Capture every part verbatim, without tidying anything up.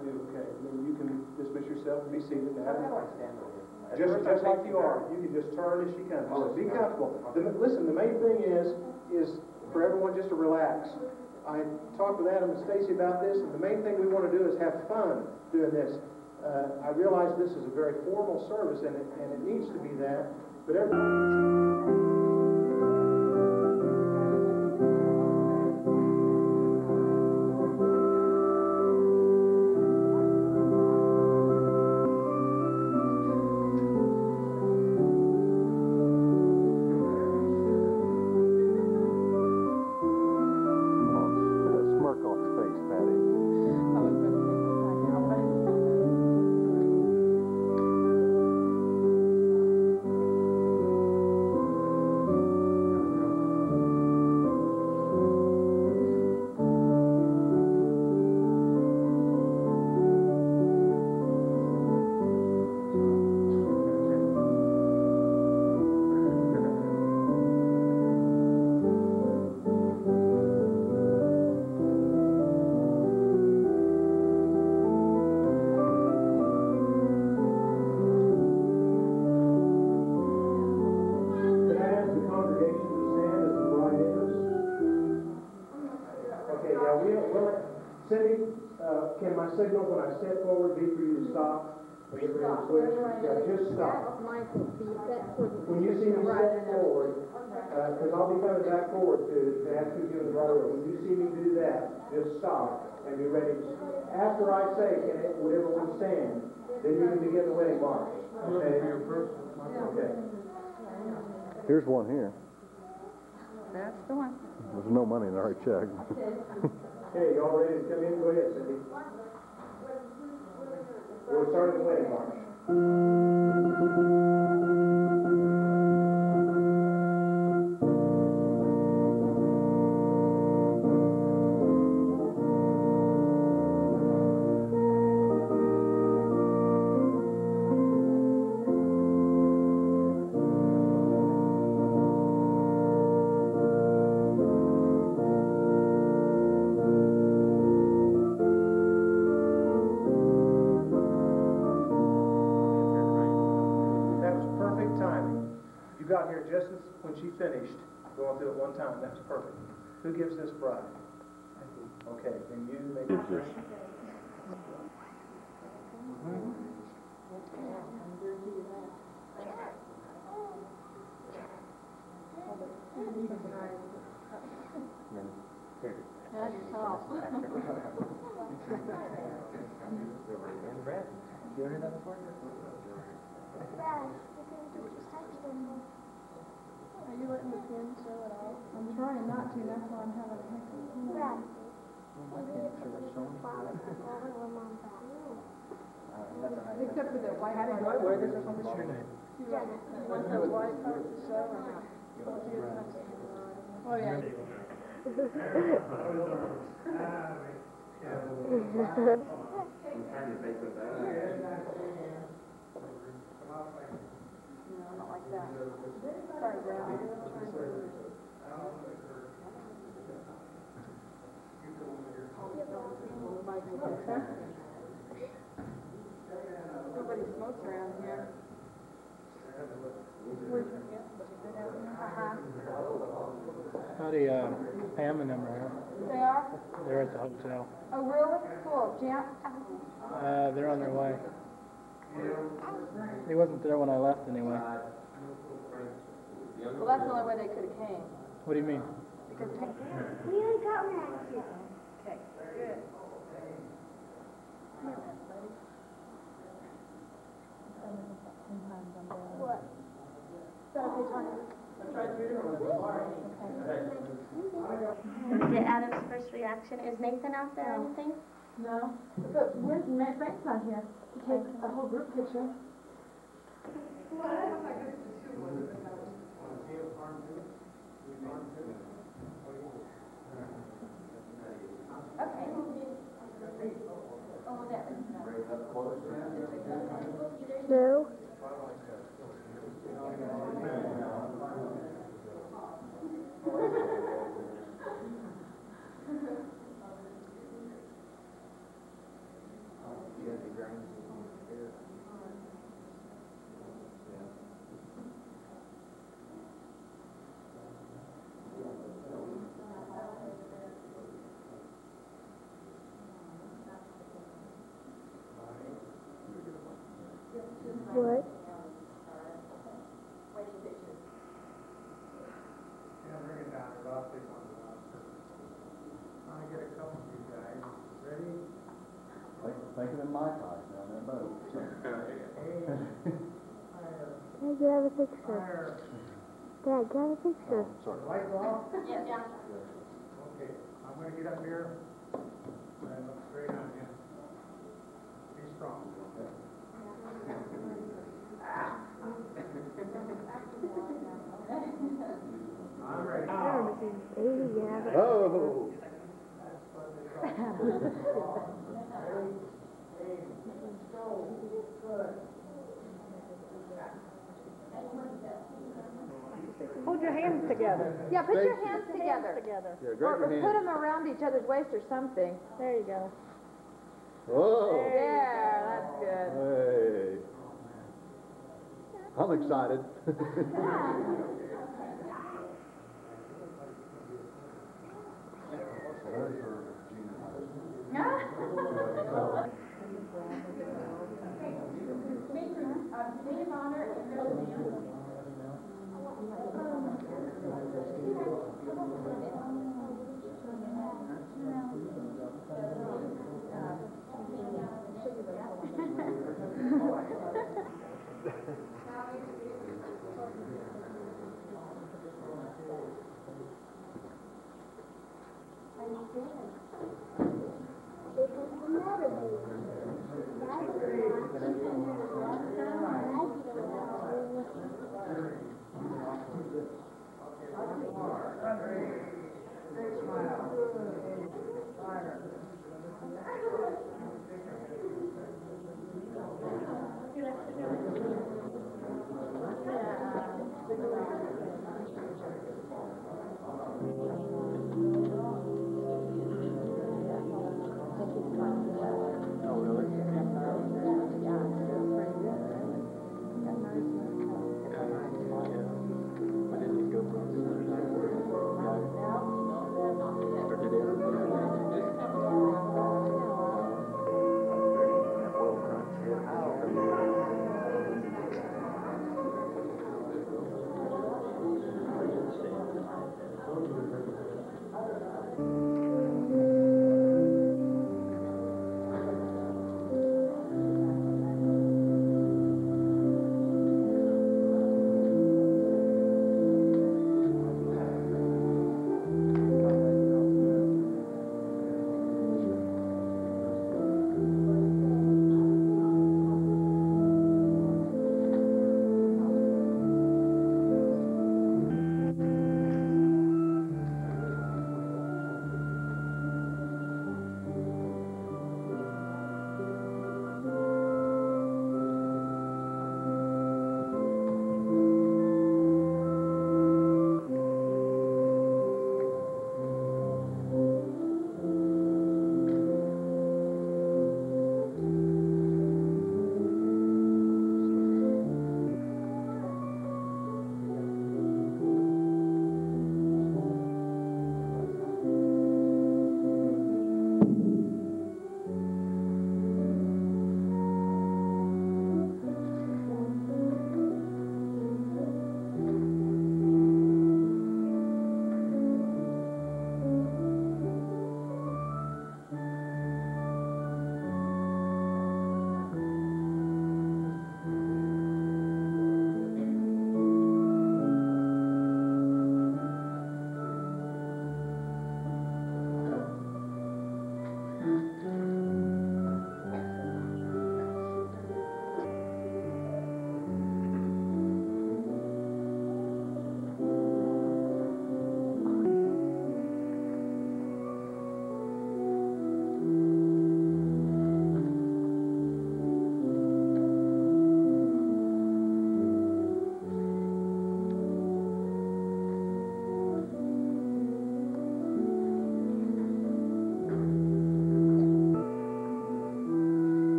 Okay, then you can dismiss yourself and be seated now. How do I stand with you? Just, just like you are. You can just turn as she comes. Oh, Be comfortable. The, listen, the main thing is, is for everyone just to relax. I talked with Adam and Stacy about this, and the main thing we want to do is have fun doing this. Uh, I realize this is a very formal service, and it, and it needs to be that, but everyone... Cindy, uh, can my signal when I step forward be for you to stop? Just stop. Yeah, just stop. Mine will be set for the... When you see me step forward, because uh, I'll be coming back forward to, to ask you to give the right order. When you see me do that, just stop and be ready. After I say, can it, would everyone stand, then you can begin the wedding march. Okay? Okay. Here's one here. That's the one. There's no money in our check. Okay, y'all ready to come in? Go ahead, Cindy. We're starting the wedding march. Got here just as when she finished going through it one time. That was perfect. Who gives this bride? Okay, then you make it. Gives this. That's tough. You heard that before? Are you letting the pin show it all? I'm trying not to, that's why I'm having a hiccup. Well, my pants are showing. Except for the white. How did I wear this? What's your name? You want the white part to show or not? Oh, yeah. No, not like that. Sorry, Brad. Nobody smokes around here. Uh-huh. Howdy, uh, Pam and them are here. They are? They're at the hotel. Oh, really? Cool. Jim? Uh, they're on their way. He wasn't there when I left anyway. Well, that's the only way they could have came. What do you mean? Because We ain't got one. okay, good. What? Did Adam's first reaction? Is Nathan out there or anything? No. But where's Matt Frank's not here to take a whole group picture? Okay. Oh, that No. What? Yeah, bring it down, I'll take one. I get a couple of you guys. Ready? Think, think of them my ties down that boat. Dad, get out a picture. Dad, get out a picture. Sorry. Lights off? Yes. Yeah. Okay, I'm gonna get up here and look straight on you. Be strong. I'm ready. Baby, get out of Oh! Hold your hands together. Yeah, put your Stacy. hands Hands together. together. Yeah, Or, grab or your put hand. them around each other's waist or something. There you go. Whoa! There, that's good. Hey. I'm excited. Daddy.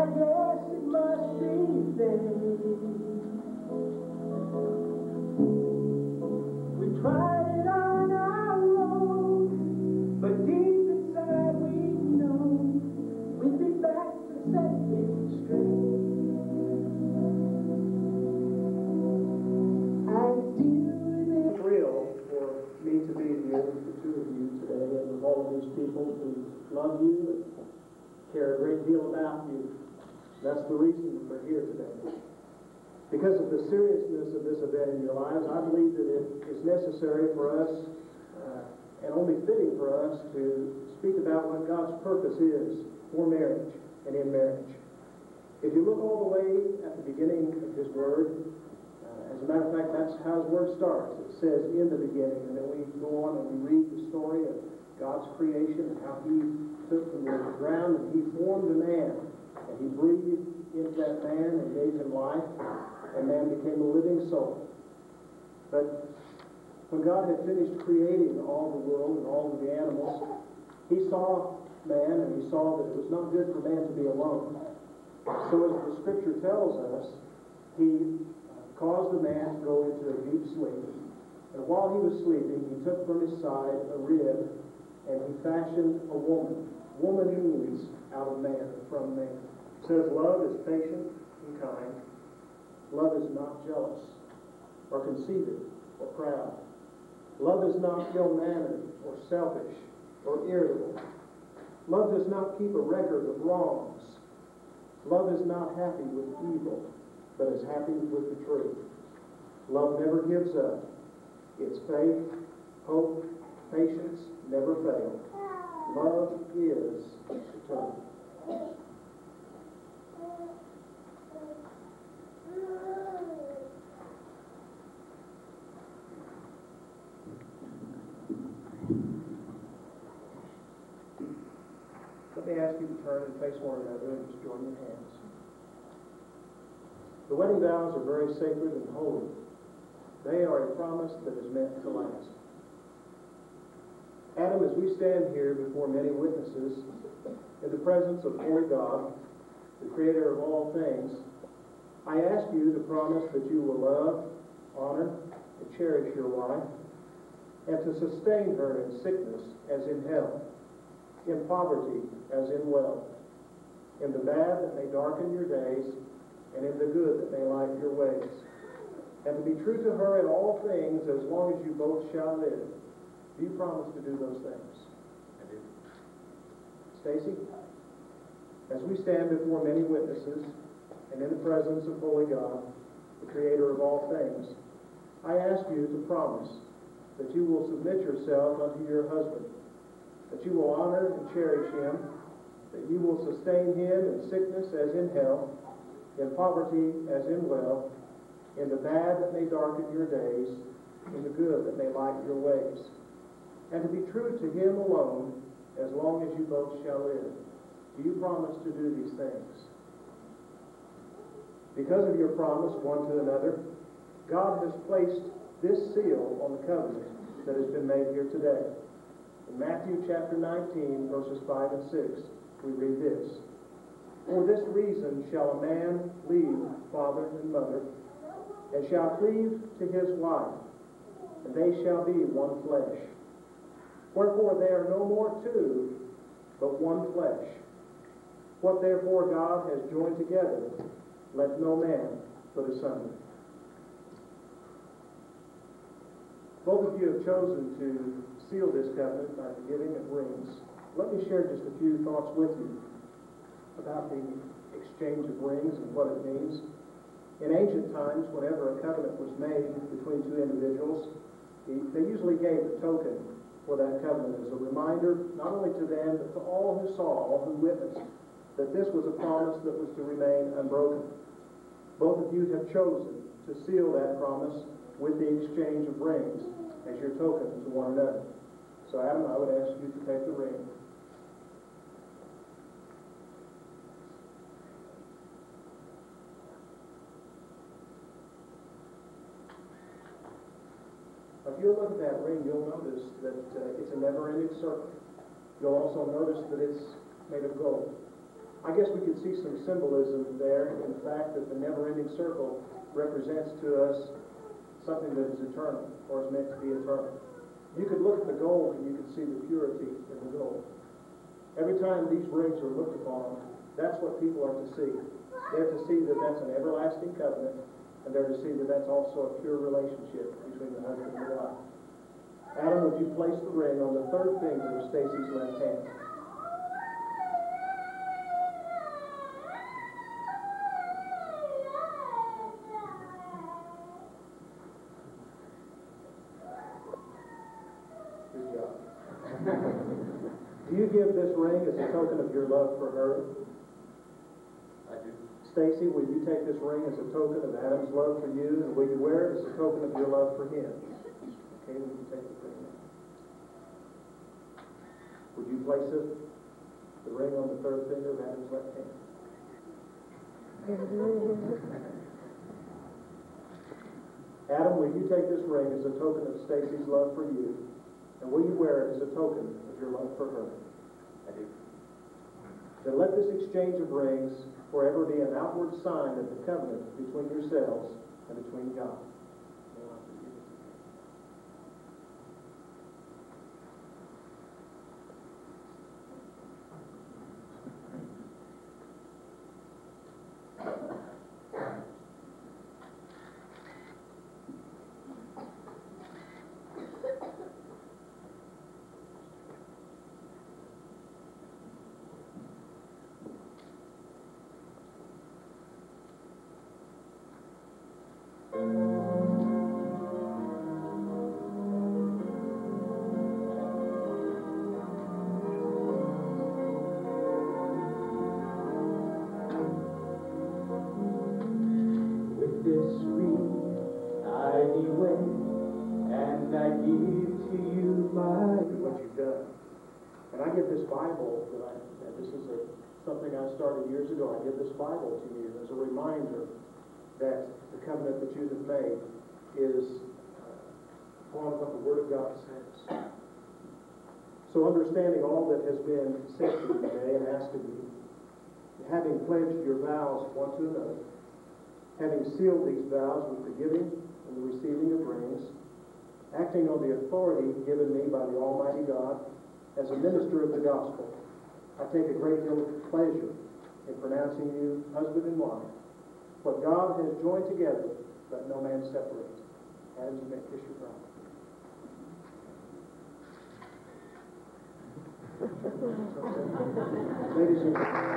I guess it must be fate. We tried it on our own, but deep inside we know we'd be back to set things straight. I still remember. Thrill for me to be here with the two of you today, and with all of these people who love you and care a great deal about you. That's the reason we're here today. Because of the seriousness of this event in your lives, I believe that it is necessary for us, uh, and only fitting for us, to speak about what God's purpose is for marriage and in marriage. If you look all the way at the beginning of His Word, uh, as a matter of fact, that's how His Word starts. It says, in the beginning, and then we go on and we read the story of God's creation and how He took from the ground and He formed a man, and He breathed into that man and gave him life, and man became a living soul. But when God had finished creating all the world and all of the animals, He saw man and He saw that it was not good for man to be alone. So as the Scripture tells us, He caused the man to go into a deep sleep. And while he was sleeping, He took from his side a rib, and He fashioned a woman. Woman means out of man, from man. It says love is patient and kind. Love is not jealous or conceited or proud. Love is not ill-mannered or selfish or irritable. Love does not keep a record of wrongs. Love is not happy with evil, but is happy with the truth. Love never gives up. Its faith, hope, patience never fail. Love is eternal. Let me ask you to turn and face one another and just join your hands. The wedding vows are very sacred and holy. They are a promise that is meant to last. Adam, as we stand here before many witnesses, in the presence of holy God, the Creator of all things, I ask you to promise that you will love, honor, and cherish your wife, and to sustain her in sickness as in health, in poverty as in wealth, in the bad that may darken your days, and in the good that may light your ways, and to be true to her in all things as long as you both shall live. Do you promise to do those things? I do. Stacy, as we stand before many witnesses and in the presence of holy God, the Creator of all things, I ask you to promise that you will submit yourself unto your husband, that you will honor and cherish him, that you will sustain him in sickness as in health, in poverty as in wealth, in the bad that may darken your days, in the good that may light your ways, and to be true to him alone as long as you both shall live. Do you promise to do these things? Because of your promise one to another, God has placed this seal on the covenant that has been made here today. In Matthew chapter nineteen, verses five and six, we read this. For this reason shall a man leave father and mother, and shall cleave to his wife, and they shall be one flesh. Wherefore they are no more two, but one flesh. What therefore God has joined together, let no man put asunder. Both of you have chosen to seal this covenant by the giving of rings. Let me share just a few thoughts with you about the exchange of rings and what it means. In ancient times, whenever a covenant was made between two individuals, they usually gave a token for that covenant as a reminder, not only to them, but to all who saw, all who witnessed, that this was a promise that was to remain unbroken. Both of you have chosen to seal that promise with the exchange of rings as your token to one another. So Adam, I would ask you to take the ring. If you look at that ring, you'll notice that uh, it's a never-ending circle. You'll also notice that it's made of gold. I guess we could see some symbolism there in the fact that the never-ending circle represents to us something that is eternal, or is meant to be eternal. You could look at the gold and you could see the purity in the gold. Every time these rings are looked upon, that's what people are to see. They're to see that that's an everlasting covenant, and they're to see that that's also a pure relationship between the husband and the wife. Adam, would you place the ring on the third finger of Stacy's left hand? Good job. Do you give this ring as a token of your love for her? I do. Stacy, will you take this ring as a token of Adam's love for you, and will you wear it as a token of your love for him? Okay, will you take the ring? Would you place it, the ring on the third finger of Adam's left hand? Adam, will you take this ring as a token of Stacy's love for you, and will you wear it as a token of your love for her? I do. Then let this exchange of rings forever be an outward sign of the covenant between yourselves and between God. Bible that I, and this is a, something I started years ago. I give this Bible to you as a reminder that the covenant that you have made is uh, upon what the Word of God says. So understanding all that has been said to you today and asked of you, having pledged your vows one to another, having sealed these vows with the giving and the receiving of rings, acting on the authority given me by the Almighty God, as a minister of the gospel, I take a great deal of pleasure in pronouncing you husband and wife. What God has joined together, let no man separate. Adam, you may kiss your bride. Ladies and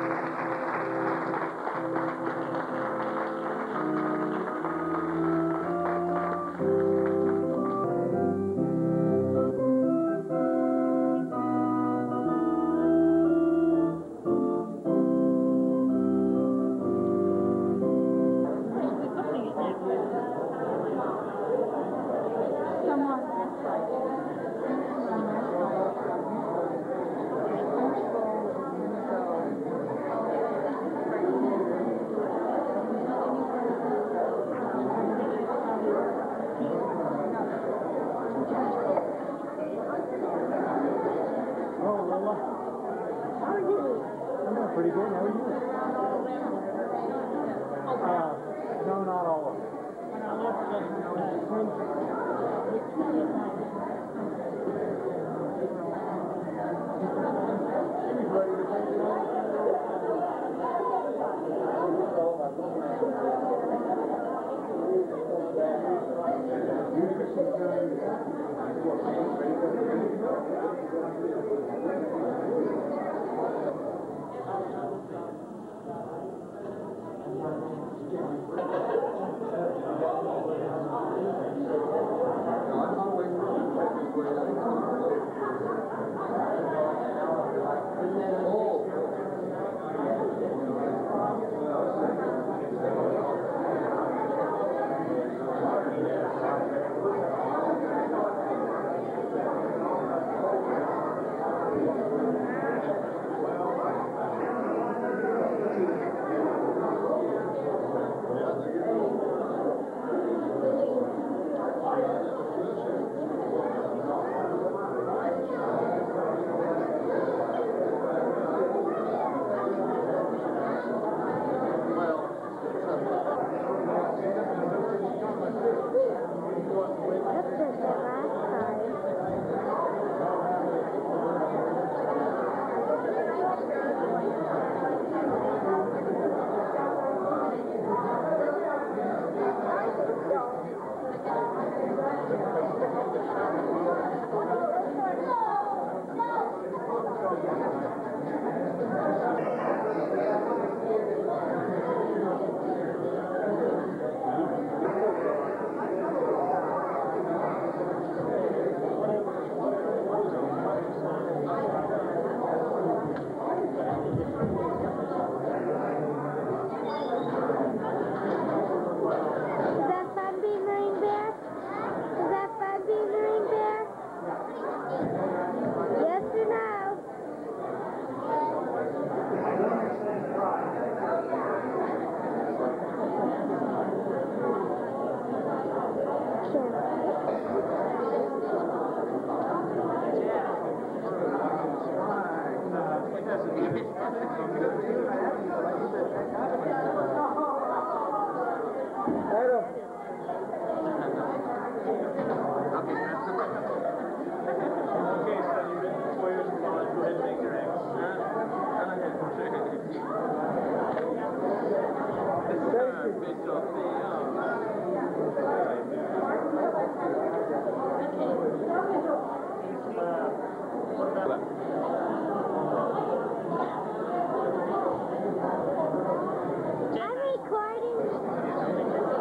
Pretty good. How are you? Uh, no, not all of it. I'm recording.